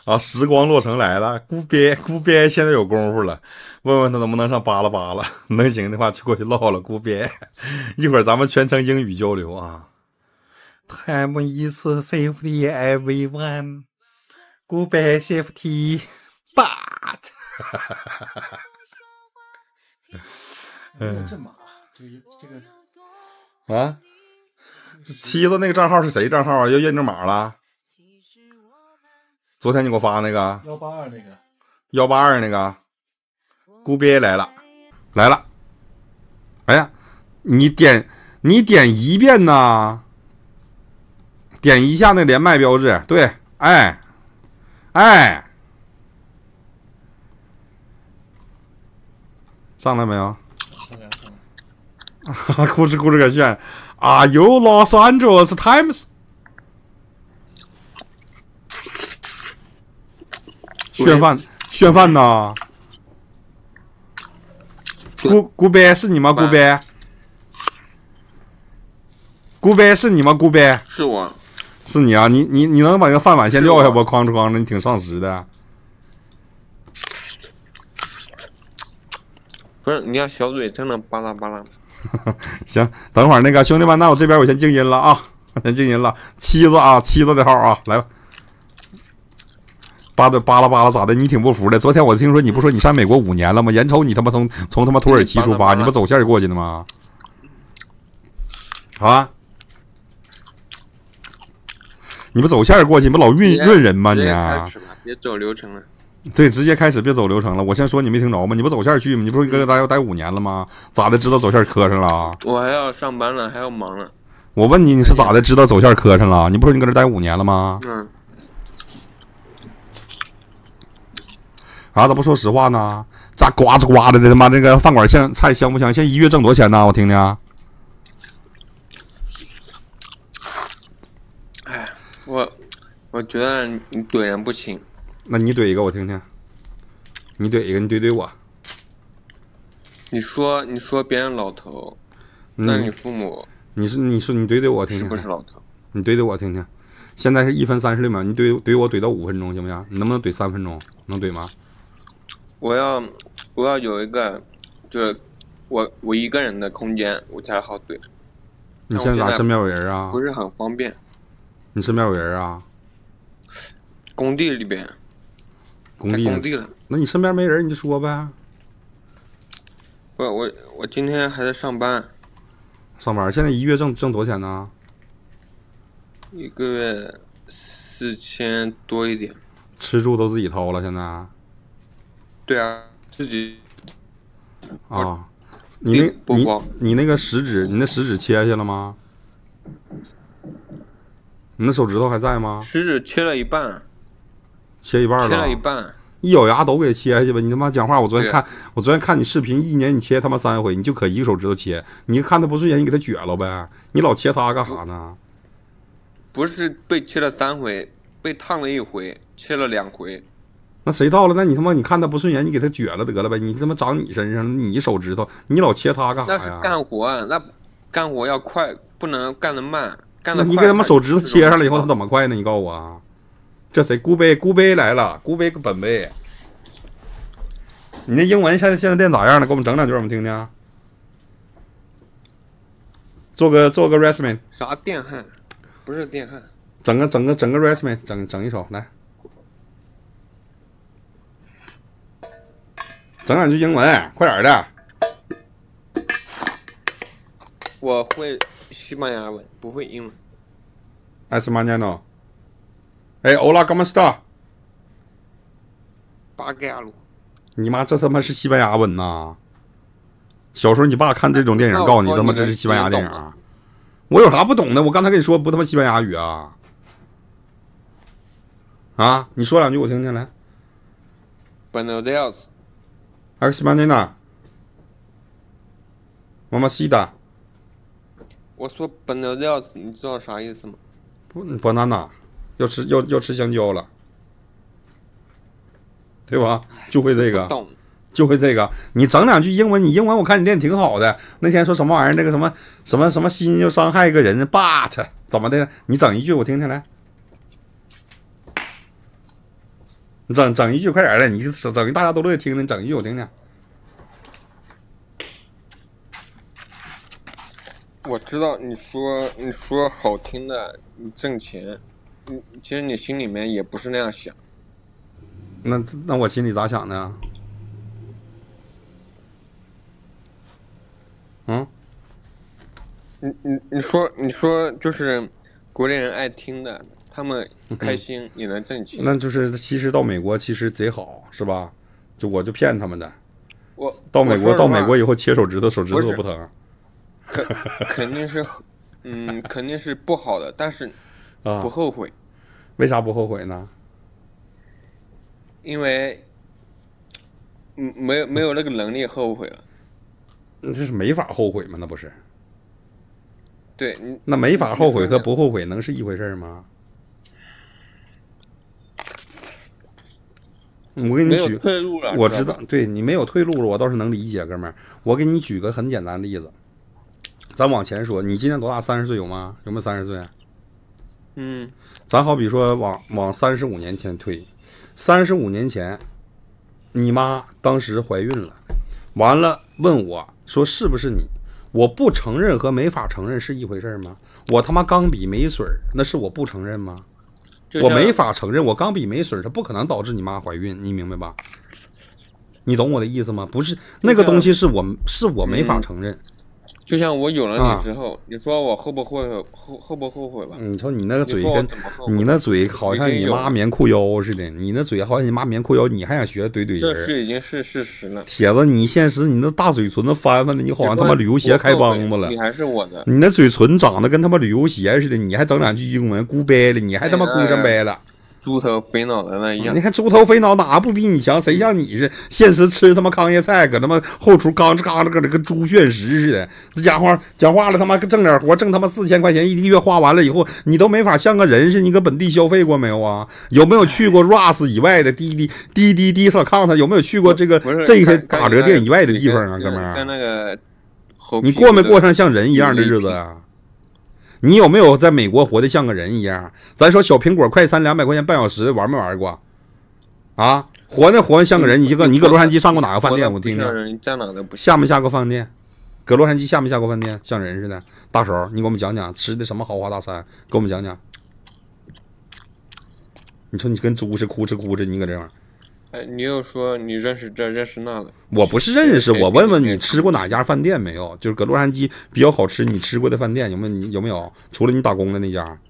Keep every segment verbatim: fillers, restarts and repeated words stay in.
啊，时光洛城来了，顾边顾边现在有功夫了，问问他能不能上巴拉巴拉，能行的话去过去唠唠顾边，一会儿咱们全程英语交流啊。Time is safety everyone. Goodbye safety, but 嗯，这马，这个这个啊，妻子那个账号是谁账号啊？要验证码了？昨天你给我发那个幺八二那个幺八二那个，顾边来了，来了。哎呀，你点你点一遍呢？点一下那连麦标志，对，哎，哎，上来没有？ 上来上来。哭哧哭哧个炫啊！有 Los Angeles Times 炫饭炫饭呢？顾顾边是你吗？顾边，顾边是你吗？顾边是我。 是你啊，你你你能把那个饭碗先撂下不？哐哧哐哧，你挺上时的。 不是，你要小嘴真的巴拉巴拉。 行，等会儿那个兄弟们，那我这边我先静音了啊，先静音了。妻子啊，妻子的号啊，来吧。巴的巴拉巴拉咋的？你挺不服的？昨天我听说你不说你上美国五年了吗？眼瞅你他妈从从他妈土耳其出发，你不走线过去的吗？啊？你不走线过去，你不老运运人吗？你啊？ 别走流程了。 对，直接开始，别走流程了。我先说你没听着吗？你不走线去吗？你不是跟大家要待五年了吗？咋的？知道走线磕上了？ 我还要上班了，还要忙了。 我问你，你是咋的？知道走线磕上了？你不说你搁这待五年了吗？ 嗯。 啊，咋不说实话呢？咋呱吱呱的的？他妈那个饭馆香菜香不香？现在一月挣多少钱呢？我听听。 哎，我我觉得你怼人不行。 那你怼一个我听听。你怼一个，你怼怼我。 你说你说别人老头，嗯、那你父母？ 你是你说你怼怼我听听。 是不是老头？ 你怼怼我听听。现在是一分三十六秒，你怼怼我怼到五分钟行不行？你能不能怼三分钟？能怼吗？ 我要我要有一个，就是我我一个人的空间，我才好怼。 你现在咋身边有人啊？ 不是很方便。 你身边有人啊？ 工地里边。 工地工地了。 那你身边没人你就说呗。 不，我我今天还在上班。 上班，现在一月挣挣多少钱呢？ 一个月四千多一点。 吃住都自己掏了，现在。 对啊，自己。 啊，你那你你那个食指，你那食指切下去了吗？你那手指头还在吗？ 食指切了一半。 切一半了。 切了一半。 一咬牙都给切下去吧！你他妈讲话，我昨天看我昨天看你视频，一年你切他妈三回，你就可一个手指头切，你看他不顺眼，你给他撅了呗，你老切他干啥呢？ 不是被切了三回，被烫了一回，切了两回。 那谁到了？那你他妈你看他不顺眼，你给他撅了得了呗！你他妈长你身上，你手指头，你老切他干啥呀？ 那是干活啊，那干活要快，不能干得慢。干得那你给他妈手指头切上了以后，他怎么快呢？你告诉我啊！这谁？顾贝，顾贝来了，顾贝本贝。你那英文现在现在练咋样了？给我们整两句，我们听听。做个做个 resume。 啥电焊？不是电焊。 整个整个整个 resume， 整整一首来。整两句英文，快点的。 我会西班牙文，不会英文。 Es mañana。哎 ，Hola, ¿cómo está？ 巴盖亚鲁。 你妈，这他妈是西班牙文呐！小时候你爸看这种电影，告诉你他妈这是西班牙电影。我有啥不懂的？我刚才跟你说不他妈西班牙语啊！啊，你说两句我听听来。 Buenos días。 Es mañana。Mamacita。 我说 Buenos días， 你知道啥意思吗？ 不，banana。要吃要要吃香蕉了，对吧？就会这个，就会这个。你整两句英文，你英文我看你练挺好的。那天说什么玩意儿？那个什么什么什么心又伤害一个人 ，but 怎么的？你整一句我听听来。 你整整一句快点的，你整一大家都乐意听的，你整一句我听听。 我知道你说你说好听的，你挣钱，你其实你心里面也不是那样想。 那那我心里咋想的？嗯？ 你你你说你说就是国内人爱听的。他们开心也能挣钱， 那就是其实到美国其实贼好，是吧？就我就骗他们的。 我到美国到美国以后切手指头，手指头都不疼。 肯肯定是，嗯，肯定是不好的，但是不后悔。 啊、为啥不后悔呢？ 因为，嗯，没有没有那个能力后悔了。 这是没法后悔吗？那不是？ 对， 那没法后悔和不后悔能是一回事吗？我给你举退路了， 我知道，对你没有退路了，我倒是能理解，哥们儿。我给你举个很简单的例子，咱往前说，你今年多大？三十岁有吗？有没有三十岁？ 嗯， 咱好比说往往三十五年前推，三十五年前，你妈当时怀孕了，完了问我说是不是你？我不承认和没法承认是一回事吗？我他妈刚比没水，那是我不承认吗？我没法承认，我刚比没水，它不可能导致你妈怀孕，你明白吧？你懂我的意思吗？不是那个东西是我是我没法承认。 就像我有了你之后，啊、你说我后不后悔后后不后悔吧？ 你说你那个嘴跟你那嘴好像你妈棉裤腰似的，你那嘴好像你妈棉裤腰，你还想学怼怼人？ 这是已经是事实了。 铁子，你现实你那大嘴唇子翻翻的，你好像他妈旅游鞋开帮子了。 你还是我的。 你那嘴唇长得跟他妈旅游鞋似的，你还整两句英文，咕掰了，你还他妈咕上掰了。 猪头肥脑的那一样， 你看猪头肥脑哪不比你强？谁像你是现实吃他妈糠叶菜，搁他妈后厨刚哧刚哧搁那跟猪炫食似的。这家伙讲话了，他妈挣点活，挣他妈四千块钱一个月，花完了以后，你都没法像个人似的。你搁本地消费过没有啊？有没有去过 Rush 以外的滴滴滴滴滴 Discount？有没有去过这个这些打折店以外的地方啊，哥们儿？ 跟那个， 你过没过上像人一样的日子啊？你有没有在美国活得像个人一样？咱说小苹果快餐两百块钱半小时，玩没玩过？啊，活那活像个人。你这个你搁洛杉矶上过哪个饭店？我听听。 在哪都不下没下过饭店？搁洛杉矶下没下过饭店？像人似的。大手，你给我们讲讲吃的什么豪华大餐？给我们讲讲。你说你跟猪似哭哧哭哧，你搁这样。 哎，你又说你认识这认识那的， 我不是认识，我问问你吃过哪家饭店没有？就是搁洛杉矶比较好吃，你吃过的饭店有没有？你有没有？除了你打工的那家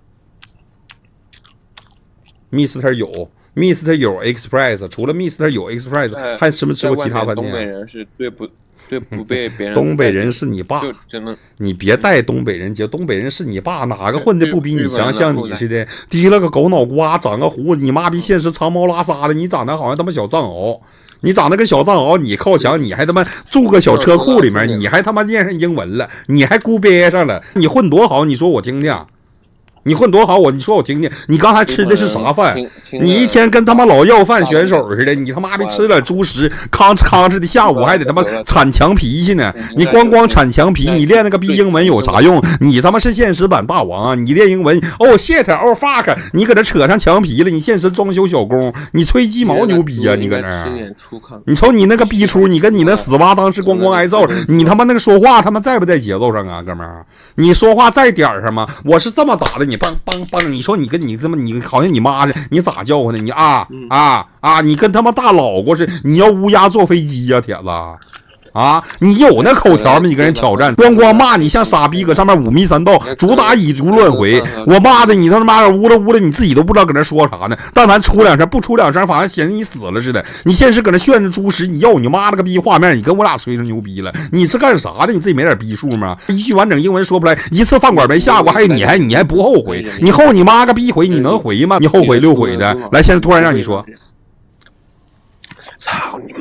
，Mister 有 ，Mister 有 Express， 除了 Mister 有 Express， 还吃没吃过其他饭店？ 东北人是最不最不被别人。 东北人是你爸，你别带东北人接，东北人是你爸，哪个混的不比你强？像你似的，提了个狗脑瓜，长个胡子，你妈逼现实长毛拉撒的，你长得好像他妈小藏獒，你长得跟小藏獒，你靠墙，你还他妈住个小车库里面，你还他妈念上英文了，你还咕憋上了，你混多好？你说我听听。你混多好，我你说我听听，你刚才吃的是啥饭？你一天跟他妈老要饭选手似的，你他妈的吃了猪食，吭哧吭哧的，下午还得他妈铲墙皮去呢。你光光铲墙皮，你练那个逼英文有啥用？你他妈是现实版大王啊！你练英文哦 shit 哦 fuck， 你搁这扯上墙皮了，你现实装修小工，你吹鸡毛牛逼啊！你搁那，你瞅你那个逼出，你跟你那死娃当时光光挨揍，你他妈那个说话他妈在不在节奏上啊，哥们儿？你说话在点儿上吗？我是这么打的你。梆梆梆！你说你跟你他妈你好像你妈似的，你咋叫唤的？你啊啊啊！你跟他妈大老过似的，你要乌鸦坐飞机呀、啊，铁子啊！你有那口条吗？你跟人挑战，光光骂你像傻逼，搁上面五迷三道，主打以足乱回。我骂的你他妈呜了呜了，你自己都不知道搁那说啥呢。但凡出两声不出两声，反正显得你死了似的。你现实搁那炫着猪食，你要你妈了个逼画面，你跟我俩吹着牛逼了，你是干啥的？你自己没点逼数吗？一句完整英文说不来，一次饭馆没下过，还有你还你还不后悔？你后你妈个逼回，你能回吗？你后悔六悔的。来，现在突然让你说， 操你妈！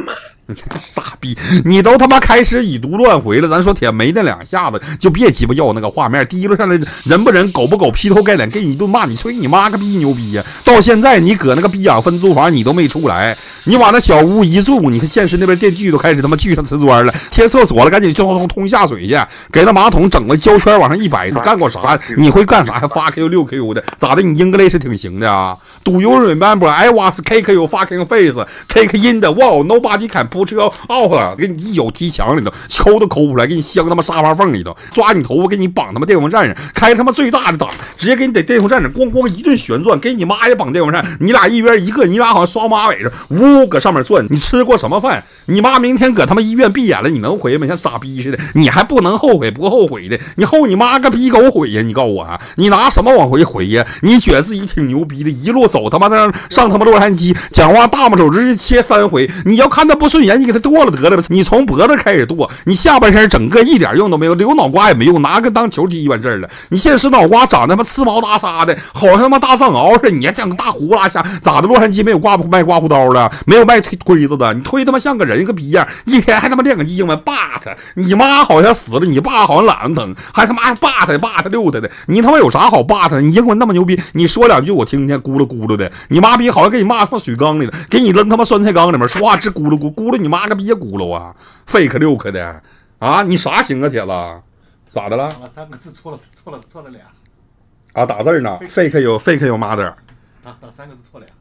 傻逼，你都他妈开始以毒乱回了，咱说铁没那两下子就别鸡巴要那个画面，提溜上来人不人狗不狗，劈头盖脸给你一顿骂，你吹你妈个逼牛逼呀！到现在你搁那个逼养分租房你都没出来，你往那小屋一住，你看现实那边电锯都开始他妈锯上瓷砖了，贴厕所了，赶紧就通通下水去，给那马桶整个胶圈往上一摆，你干过啥？你会干啥？还发 Q 六 Q 的，咋的？你 English 挺行的啊 ？Do you remember I was kick you fucking face, kick in the wall, nobody can push you out。给你一脚踢墙里头，抠都抠不出来，给你镶他妈沙发缝里头，抓你头发给你绑他妈电风扇上，开他妈最大的档，直接给你在电风扇上咣咣一顿旋转，给你妈也绑电风扇，你俩一边一个，你俩好像双马尾似的，呜搁上面转。你吃过什么饭？你妈明天搁他妈医院闭眼了，你能回吗？像傻逼似的，你还不能后悔不后悔的？你后你妈个逼狗悔呀！你告诉我啊，你拿什么往回回呀？你觉得自己挺牛逼的，一路走他妈的上他妈洛杉矶，讲话大拇手指切三回，你要看他不顺眼，你给他剁了得了。你从脖子开始剁，你下半身整个一点用都没有，留脑瓜也没用，拿个当球踢完事儿了。你现实脑瓜长他妈刺毛大沙的，好像他妈大藏獒似的，你还整个大胡拉瞎，咋的？洛杉矶没有挂卖刮胡刀了，没有卖推推子的，你推他妈像个人个逼样，一天还他妈练个英文 but， 你妈好像死了，你爸好像懒得疼，还他妈 but but 溜他的，你他妈有啥好 but 的？你英文那么牛逼，你说两句我听听，咕噜咕噜的，你妈逼好像给你骂他妈水缸里的，给你扔他妈酸菜缸里面，说话直咕噜咕咕噜，你妈个逼咕噜啊！废克六克的啊！你啥行啊，铁子？咋的了？ 打了三个字，错了错了错了俩。 啊，打字呢 ？fake 有 fake 有 mother。 啊，打三个字错俩。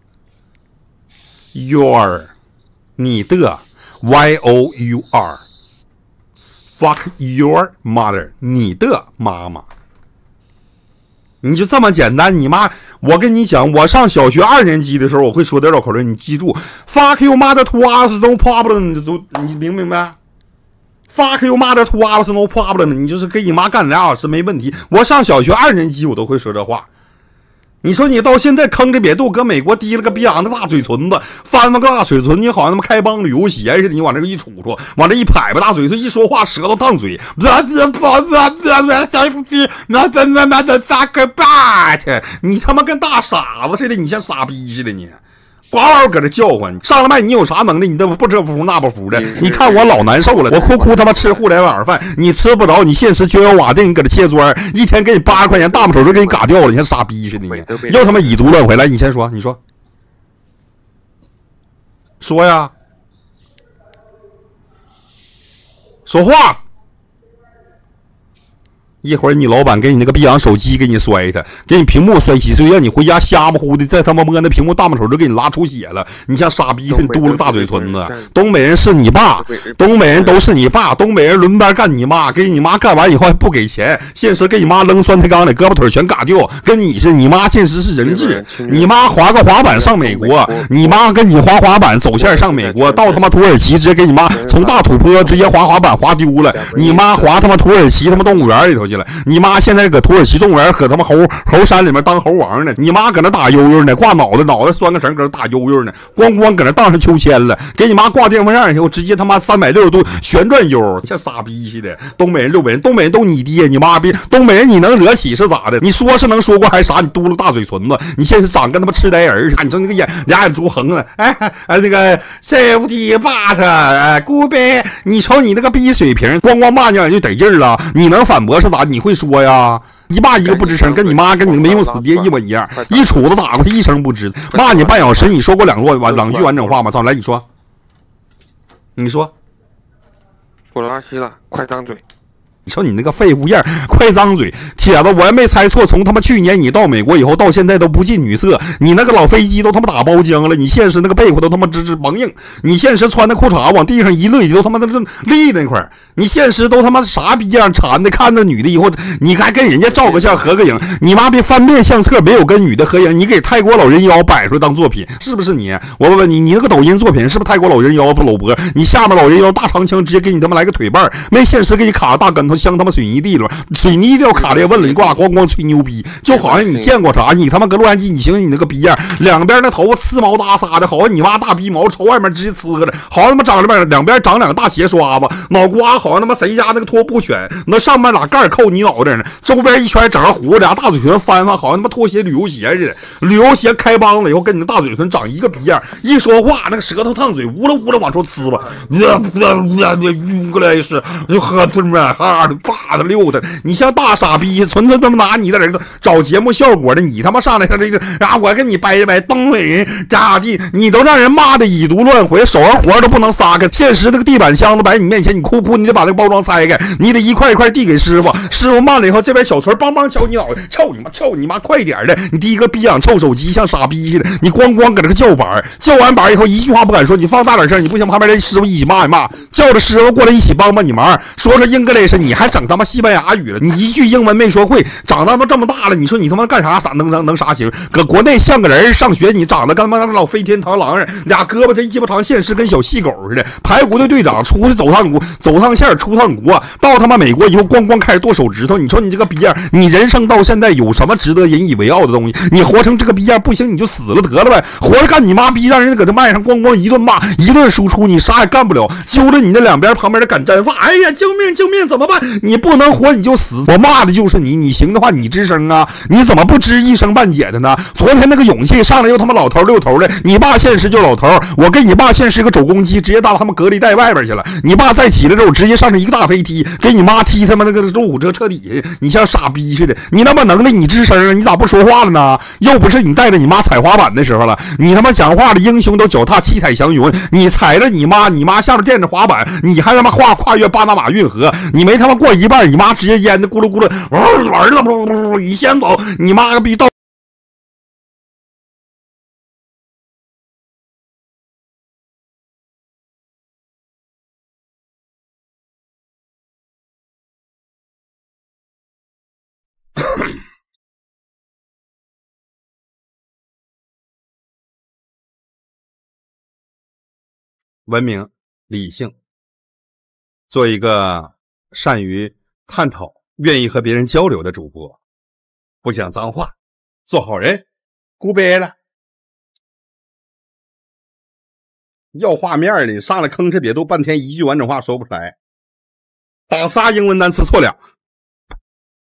your 你的 y o u r fuck your mother 你的妈妈。你就这么简单，你妈！我跟你讲，我上小学二年级的时候，我会说这绕口令，你记住 ，fuck you mother to us no problem， 你都你明不明白 ？fuck you mother to us no problem， 你就是跟你妈干俩小时没问题。我上小学二年级，我都会说这话。你说你到现在坑着瘪肚，搁美国提了个逼昂的大嘴唇子，翻翻个大嘴唇，你好像他妈开帮旅游鞋似的，你往这个一杵杵，往这一拍吧，大嘴唇一说话，舌头烫嘴。你他妈跟大傻子似的，你像傻逼似的你。呱呱搁这叫唤，上了麦你有啥能耐？你这不这不服那不服的，你看我老难受了，我哭哭他妈吃互联网饭，你吃不着，你现实就有瓦定，你搁这切砖，一天给你八十块钱，大拇手就给你嘎掉了，你像傻逼似的，你又他妈以毒乱回来，你先说，你说，说呀，说话。一会儿你老板给你那个逼养手机给你摔他，给你屏幕摔稀碎，让你回家瞎模糊的，再他妈摸那屏幕大拇手就给你拉出血了。你像傻逼似的，你嘟了个大嘴唇子。东北人是你爸，东北人都是你爸，东北人轮班干你妈，给你妈干完以后还不给钱，现实给你妈扔酸菜缸里，胳膊腿全嘎掉。跟你是你妈现实是人质，你妈滑个滑板上美国，你妈跟你滑滑板走线上美国，到他妈土耳其直接给你妈从大土坡直接滑滑板滑丢了，你妈滑他妈土耳其他妈动物园里头去。你妈现在搁土耳其动物园，搁他妈猴猴山里面当猴王呢。你妈搁那打悠悠呢，挂脑袋脑袋拴个绳，搁那打悠悠呢，咣咣搁那荡上秋千了。给你妈挂电风扇以后，直接他妈三百六十度旋转悠，像傻逼似的。东北人、六北人，东北人都你爹，你妈逼，东北人你能惹起是咋的？你说是能说过还是啥？你嘟噜大嘴唇子，你现在长跟他妈痴呆人似的，你说那个眼俩眼珠横了，哎哎那个 safety but 哎 goodbye， 你瞅你那个逼水平，咣咣骂你两句得劲了，你能反驳是咋？你会说呀？一骂一个不吱声，跟你妈跟你没用死爹一模一样，一杵子打过去一声不吱，骂你半小时，你说过两句完两句完整话吗？操，来你说，你说， 我拉稀了，快张嘴。 你瞅你那个废物样，快张嘴！铁子，我还没猜错，从他妈去年你到美国以后，到现在都不近女色，你那个老飞机都他妈打包浆了，你现实那个被窝都他妈直直蒙硬，你现实穿的裤衩往地上一勒，都他妈都立那块儿，你现实都他妈傻逼样馋的，看着女的以后，你还跟人家照个相合个影，你妈逼翻遍相册没有跟女的合影，你给泰国老人妖摆出来当作品，是不是你？我问问你，你那个抖音作品是不是泰国老人妖不搂脖？你下面老人妖大长枪直接给你他妈来个腿绊，没现实给你卡个大跟头。 妈镶他妈水泥地了，水泥地卡列问了，你挂咣咣吹牛逼，就好像你见过啥，你他妈跟洛杉矶，你寻思你那个逼样，两边那头发刺毛搭撒的，好像你妈大鼻毛朝外面直接呲着，好像他妈长两边两边长两个大鞋刷子，脑瓜好像他妈谁家那个拖布犬，那上面俩盖扣你脑袋呢，周边一圈整个糊，俩大嘴唇翻翻，好像他妈拖鞋旅游鞋似的，旅游鞋开帮了以后跟你的大嘴唇长一个逼样，一说话那个舌头烫嘴，呜啦呜啦往出呲吧，呜过来是就喝他妈哈的啪的溜的，你像大傻逼，纯纯他妈拿你的人找节目效果的，你他妈上来上这个啊，我跟你掰一掰东北人咋地，你都让人骂的以毒乱回，手上活都不能撒开，现实那个地板箱子摆你面前，你哭哭，你得把那个包装拆开，你得一块一块递给师傅，师傅慢了以后，这边小锤梆梆敲你脑袋，操你妈，操你妈，快点的！你第一个逼养臭手机，像傻逼似的，你咣咣搁这个叫板，叫完板以后一句话不敢说，你放大点声，你不行，旁边的师傅一起骂一骂，叫着师傅过来一起帮帮你忙，说说 English， 你还整他妈西班牙语了，你一句英文没说会，长他妈这么大了，你说你他妈干啥？咋能能能啥行？搁国内像个人上学，你长得跟他妈老飞天螳螂似的，俩胳膊贼鸡巴长，现实跟小细狗似的。排骨队队长出去走趟国，走趟线出趟国，到他妈美国以后咣咣开始剁手指头。你说你这个逼样，你人生到现在有什么值得引以为傲的东西？你活成这个逼样不行，你就死了得了呗，活着干你妈逼，让人搁这麦上咣咣一顿骂，一顿输出，你啥也干不了，揪着你那两边旁边的敢粘发，哎呀，救命救命，怎么办？你不能活你就死，我骂的就是你，你行的话你吱声啊，你怎么不吱一声半解的呢？昨天那个勇气上来又他妈老头六头的，你爸现实就老头，我跟你爸现实个肘攻击，直接到他们隔离带外边去了，你爸再起来之后直接上去一个大飞踢，给你妈踢他妈那个路虎车车底下，你像傻逼似的，你那么能耐你吱声啊，你咋不说话了呢？又不是你带着你妈踩滑板的时候了，你他妈讲话的英雄都脚踏七彩祥云，你踩着你妈，你妈下面垫着滑板，你还他妈跨跨越巴拿马运河，你没他妈过一半，你妈直接淹的咕噜咕噜，儿子不不不，你先走，你妈个逼到。文明、理性，做一个善于探讨、愿意和别人交流的主播，不讲脏话，做好人。Goodbye了，要画面的上来吭哧瘪肚，半天一句完整话说不出来，打仨英文单词错俩。